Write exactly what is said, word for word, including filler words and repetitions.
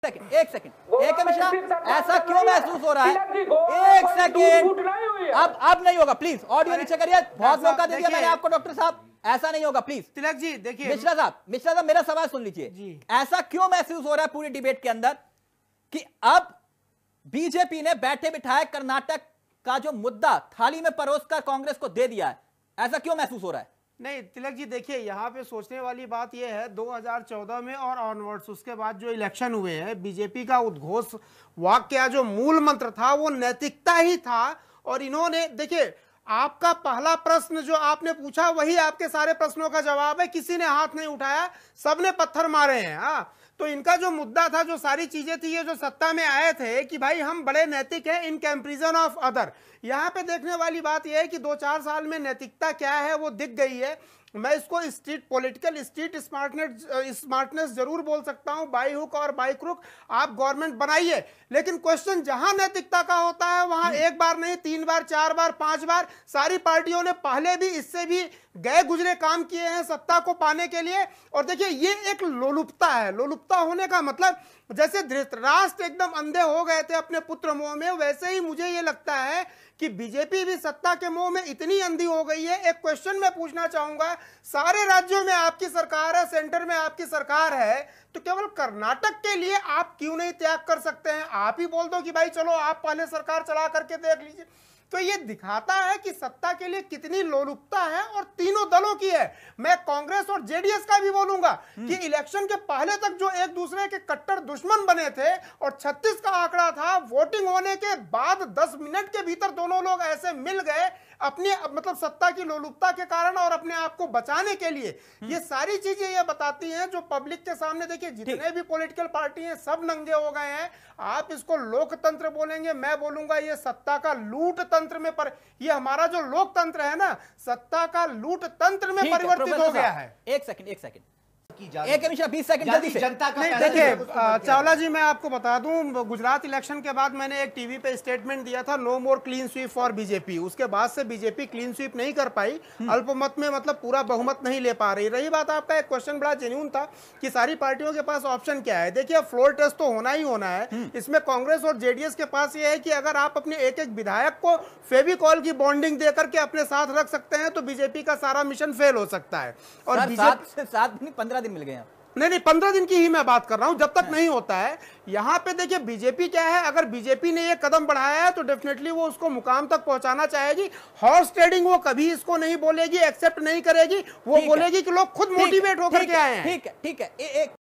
Second एक second एक मिश्रा, ऐसा क्यों महसूस हो रहा है? एक सेकंड, अब अब नहीं होगा, प्लीज ऑडियो नीचे करिए, बहुत मौका दे दिया मैंने आपको डॉक्टर साहब, ऐसा नहीं होगा प्लीज। तिलक जी देखिए, मिश्रा साहब मिश्रा साहब मेरा सवाल सुन लीजिए, ऐसा क्यों महसूस हो रहा है पूरी डिबेट के अंदर कि अब बीजेपी ने बैठे बिठाए कर्नाटक का जो मुद्दा थाली में परोस कर कांग्रेस को दे दिया है, ऐसा क्यों महसूस हो रहा है? नहीं तिलक जी देखिए, यहाँ पे सोचने वाली बात यह है दो हज़ार चौदह में और ऑनवर्ड्स उसके बाद जो इलेक्शन हुए हैं, बीजेपी का उद्घोष वाक्य जो मूल मंत्र था वो नैतिकता ही था। और इन्होंने देखिए, आपका पहला प्रश्न जो आपने पूछा वही आपके सारे प्रश्नों का जवाब है, किसी ने हाथ नहीं उठाया, सबने पत्थर मारे हैं। हाँ, तो इनका जो मुद्दा था, जो सारी चीजें थी, ये जो सत्ता में आए थे कि भाई हम बड़े नैतिक हैं इन कंपैरिजन ऑफ अदर। यहाँ पे देखने वाली बात यह है कि दो चार साल में नैतिकता क्या है वो दिख गई है। मैं इसको street political street smartness smartness जरूर बोल सकता हूं, बाई हुक और बाई क्रुक आप गवर्नमेंट बनाइए, लेकिन क्वेश्चन जहां नैतिकता का होता है वहां एक बार नहीं, तीन बार, चार बार, पांच बार सारी पार्टियों ने पहले भी इससे भी गए गुजरे काम किए हैं सत्ता को पाने के लिए। और देखिए, ये एक लोलुपता है। लोलुपता होने का मतलब जैसे धृतराष्ट्र एकदम अंधे हो गए थे अपने पुत्र मोह में, वैसे ही मुझे ये लगता है कि बीजेपी भी सत्ता के मोह में इतनी अंधी हो गई है। एक क्वेश्चन मैं पूछना चाहूंगा, सारे राज्यों में आपकी सरकार है, सेंटर में आपकी सरकार है, तो केवल कर्नाटक के लिए आप क्यों नहीं त्याग कर सकते हैं? आप ही बोल दो कि भाई चलो आप पहले सरकार चला करके देख लीजिए। तो ये दिखाता है कि सत्ता के लिए कितनी लोलुपता है, और तीनों दलों की है। मैं कांग्रेस और जेडीएस का भी बोलूंगा कि इलेक्शन के पहले तक जो एक दूसरे के कट्टर दुश्मन बने थे, और छत्तीस का आंकड़ा था, वोटिंग होने के बाद दस मिनट के भीतर दोनों लोग ऐसे मिल गए अपनी मतलब सत्ता की लोलुपता के कारण और अपने आप को बचाने के लिए। ये सारी चीजें ये बताती हैं जो पब्लिक के सामने, देखिए जितने भी पॉलिटिकल पार्टी हैं सब नंगे हो गए हैं। आप इसको लोकतंत्र बोलेंगे, मैं बोलूंगा ये सत्ता का लूट तंत्र में पर, ये हमारा जो लोकतंत्र है ना, सत्ता का लूट तंत्र में परिवर्तित हो गया है। एक सेकंड एक सेकंड एक मिनट बीस सेकंड जल्दी से। जनता का देखिए चावला जी, मैं आपको बता दूं, गुजरात इलेक्शन के बाद मैंने एक टीवी पे स्टेटमेंट दिया था, no more clean sweep for BJP. उसके बाद से बीजेपी क्लीन स्वीप नहीं कर पाई, अल्पमत में मतलब पूरा बहुमत नहीं ले पा रही। रही बात आपका एक क्वेश्चन बड़ा जेन्युइन था कि सारी पार्टियों के पास ऑप्शन क्या है। देखिए, फ्लोर टेस्ट तो होना ही होना है। इसमें कांग्रेस और जेडीएस के पास ये है कि अगर आप अपने एक एक विधायक को फेविकॉल की बॉन्डिंग देकर के अपने साथ रख सकते हैं तो बीजेपी का सारा मिशन फेल हो सकता है। और बीजेपी सात दिन पंद्रह दिन मिल गए। नहीं नहीं, पंद्रह दिन की ही मैं बात कर रहा हूं, जब तक नहीं होता है। यहां पे देखिए बीजेपी क्या है, अगर बीजेपी ने ये कदम बढ़ाया है तो डेफिनेटली वो उसको मुकाम तक पहुंचाना चाहेगी। हॉर्स ट्रेडिंग वो कभी इसको नहीं बोलेगी, एक्सेप्ट नहीं करेगी। वो बोलेगी कि लोग खुद मोटिवेट होकर के आए हैं। ठीक है ठीक है, एक